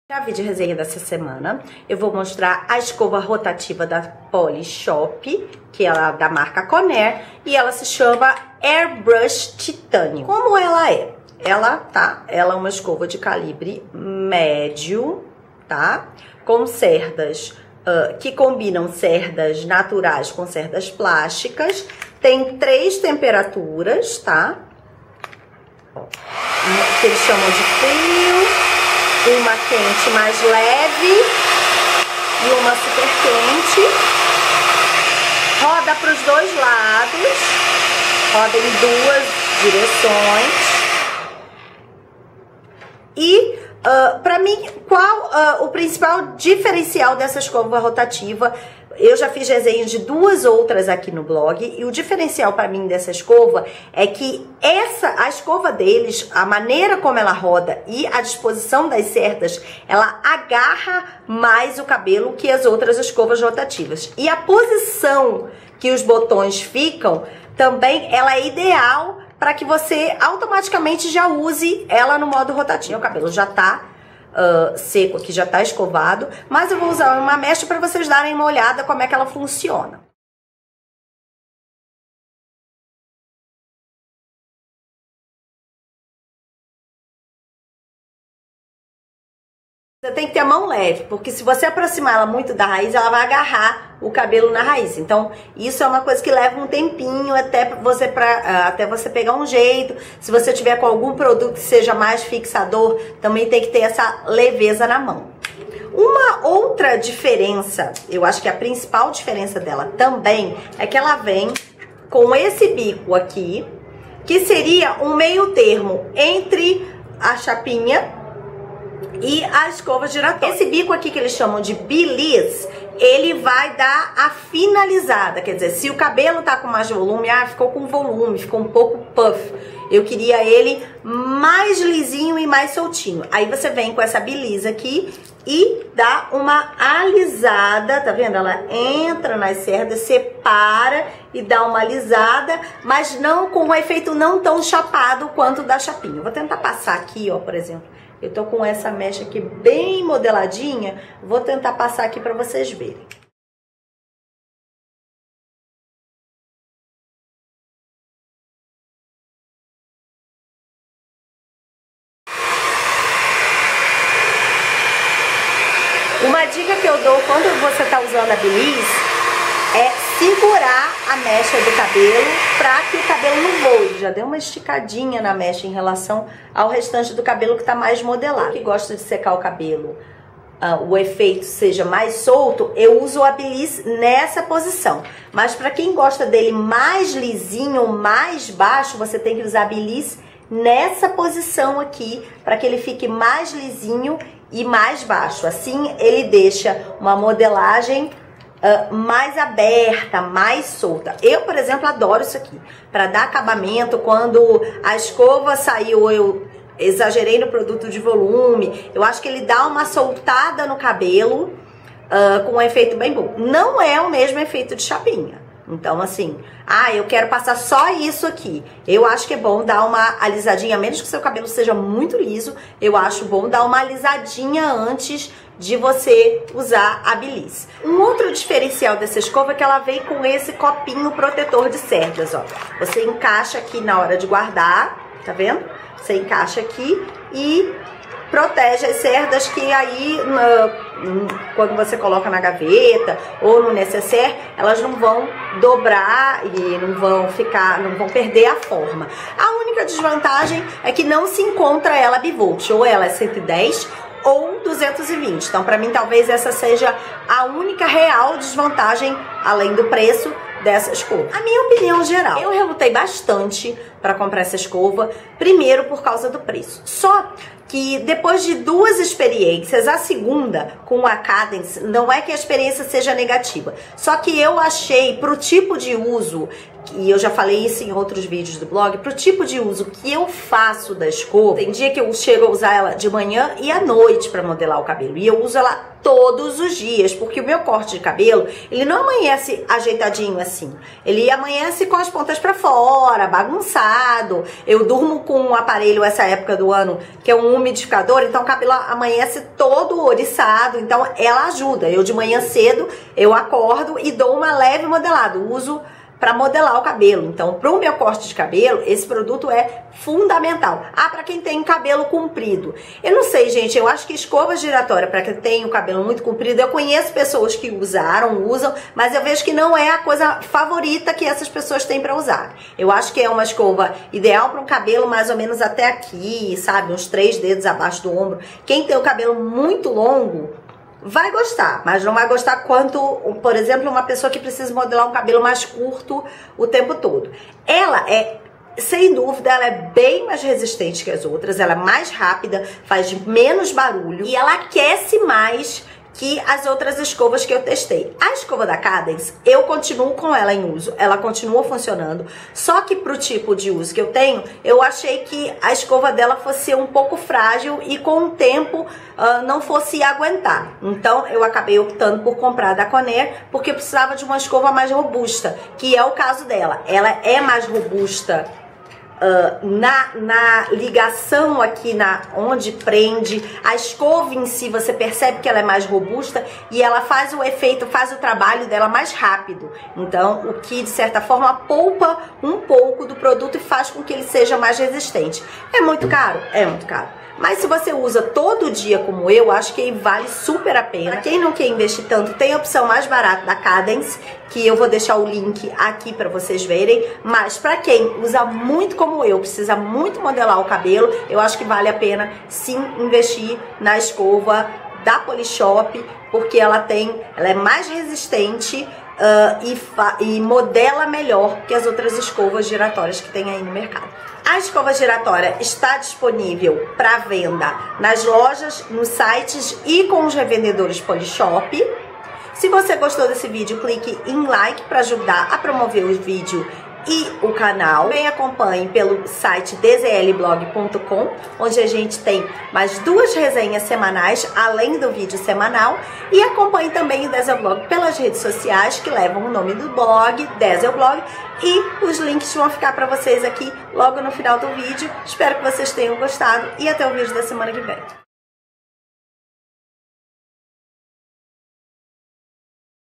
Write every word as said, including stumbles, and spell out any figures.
Na vídeo resenha dessa semana, eu vou mostrar a escova rotativa da Polishop, que é da marca Conair, e ela se chama Airbrush Titanium. Como ela é? Ela, tá? Ela é uma escova de calibre médio, tá? Com cerdas uh, que combinam cerdas naturais com cerdas plásticas. Tem três temperaturas, tá? Que eles chamam de frio. Uma quente mais leve e uma super quente. Roda para os dois lados, roda em duas direções. E uh, para mim, qual uh, o principal diferencial dessa escova rotativa? Eu já fiz resenha de duas outras aqui no blog e o diferencial para mim dessa escova é que essa, a escova deles, a maneira como ela roda e a disposição das cerdas, ela agarra mais o cabelo que as outras escovas rotativas. E a posição que os botões ficam também, ela é ideal para que você automaticamente já use ela no modo rotativo. O cabelo já tá Uh, seco aqui, já tá escovado, mas eu vou usar uma mecha para vocês darem uma olhada como é que ela funciona. Você tem que ter a mão leve, porque se você aproximar ela muito da raiz, ela vai agarrar o cabelo na raiz. Então, isso é uma coisa que leva um tempinho até você, pra, até você pegar um jeito. Se você tiver com algum produto que seja mais fixador, também tem que ter essa leveza na mão. Uma outra diferença, eu acho que a principal diferença dela também, é que ela vem com esse bico aqui, que seria um meio termo entre a chapinha e a escova giratória. Esse bico aqui que eles chamam de Belize, ele vai dar a finalizada. Quer dizer, se o cabelo tá com mais volume, ah, ficou com volume, ficou um pouco puff. Eu queria ele mais lisinho e mais soltinho. Aí você vem com essa Belize aqui e dá uma alisada, tá vendo? Ela entra nas cerdas, separa e dá uma alisada, mas não com um efeito não tão chapado quanto da chapinha. Eu vou tentar passar aqui, ó, por exemplo. Eu tô com essa mecha aqui bem modeladinha, vou tentar passar aqui pra vocês verem. Uma dica que eu dou quando você tá usando a Belize é segurar a mecha do cabelo para que o cabelo não voe. Já deu uma esticadinha na mecha em relação ao restante do cabelo que tá mais modelado. Que gosta de secar o cabelo, uh, o efeito seja mais solto, eu uso a Belize nessa posição. Mas para quem gosta dele mais lisinho, mais baixo, você tem que usar a Belize nessa posição aqui, para que ele fique mais lisinho e mais baixo. Assim ele deixa uma modelagem Uh, mais aberta, mais solta. Eu, por exemplo, adoro isso aqui. Para dar acabamento, quando a escova saiu, eu exagerei no produto de volume. Eu acho que ele dá uma soltada no cabelo uh, com um efeito bem bom. Não é o mesmo efeito de chapinha. Então, assim, ah, eu quero passar só isso aqui. Eu acho que é bom dar uma alisadinha, a menos que seu cabelo seja muito liso, eu acho bom dar uma alisadinha antes de você usar a Belize. Um outro diferencial dessa escova é que ela vem com esse copinho protetor de cerdas, ó. Você encaixa aqui na hora de guardar, tá vendo? Você encaixa aqui e protege as cerdas que aí, quando você coloca na gaveta ou no necessaire, elas não vão dobrar e não vão ficar, não vão perder a forma. A única desvantagem é que não se encontra ela bivolt, ou ela é cento e dez ou duzentos e vinte. Então, para mim, talvez essa seja a única real desvantagem, além do preço dessa escova. A minha opinião geral, eu relutei bastante para comprar essa escova, primeiro por causa do preço. Só que depois de duas experiências, a segunda com a Cadence, não é que a experiência seja negativa, só que eu achei pro tipo de uso e eu já falei isso em outros vídeos do blog, pro tipo de uso que eu faço da escova, tem dia que eu chego a usar ela de manhã e à noite pra modelar o cabelo, e eu uso ela todos os dias, porque o meu corte de cabelo, ele não amanhece ajeitadinho assim, ele amanhece com as pontas pra fora, bagunçado. Eu durmo com um aparelho essa época do ano, que é um umidificador, então o cabelo amanhece todo ouriçado, então ela ajuda. Eu de manhã cedo, eu acordo e dou uma leve modelada, uso para modelar o cabelo. Então, para o meu corte de cabelo, esse produto é fundamental. Ah, para quem tem cabelo comprido. Eu não sei, gente, eu acho que escova giratória, para quem tem o cabelo muito comprido, eu conheço pessoas que usaram, usam, mas eu vejo que não é a coisa favorita que essas pessoas têm para usar. Eu acho que é uma escova ideal para um cabelo mais ou menos até aqui, sabe? Uns três dedos abaixo do ombro. Quem tem o cabelo muito longo, vai gostar, mas não vai gostar quanto, por exemplo, uma pessoa que precisa modelar um cabelo mais curto o tempo todo. Ela é, sem dúvida, ela é bem mais resistente que as outras, ela é mais rápida, faz menos barulho e ela aquece mais que as outras escovas que eu testei. A escova da Cadence, eu continuo com ela em uso, ela continua funcionando, só que pro tipo de uso que eu tenho, eu achei que a escova dela fosse um pouco frágil e com o tempo uh, não fosse aguentar. Então eu acabei optando por comprar a da Conair, porque eu precisava de uma escova mais robusta, que é o caso dela. Ela é mais robusta Uh, na, na ligação aqui, na onde prende, a escova em si, você percebe que ela é mais robusta e ela faz o efeito, faz o trabalho dela mais rápido. Então, o que de certa forma poupa um pouco do produto e faz com que ele seja mais resistente. É muito caro? É muito caro. Mas se você usa todo dia como eu, acho que vale super a pena. Pra quem não quer investir tanto, tem a opção mais barata da Cadence, que eu vou deixar o link aqui pra vocês verem. Mas pra quem usa muito como eu, precisa muito modelar o cabelo, eu acho que vale a pena sim investir na escova da Polishop, porque ela tem, ela é mais resistente uh, e, e modela melhor que as outras escovas giratórias que tem aí no mercado. A escova giratória está disponível para venda nas lojas, nos sites e com os revendedores Polishop. Se você gostou desse vídeo, clique em like para ajudar a promover o vídeo e o canal. Também acompanhe pelo site d z l blog ponto com, onde a gente tem mais duas resenhas semanais, além do vídeo semanal. E acompanhe também o Dezelblog pelas redes sociais, que levam o nome do blog, Dezelblog. E os links vão ficar para vocês aqui logo no final do vídeo. Espero que vocês tenham gostado e até o vídeo da semana que vem.